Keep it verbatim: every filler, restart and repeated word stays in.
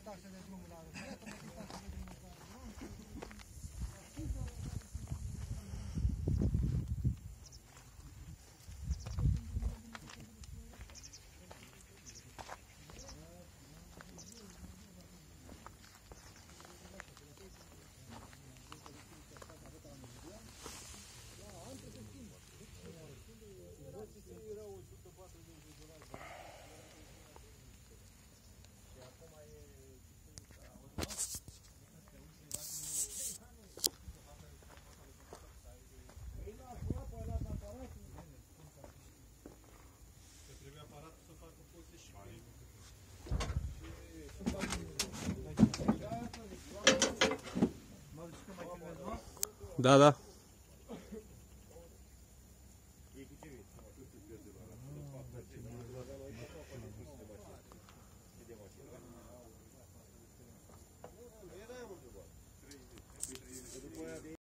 taxe de drumul la aeroport, să plătiți taxe de drumul la aeroport. Da, da.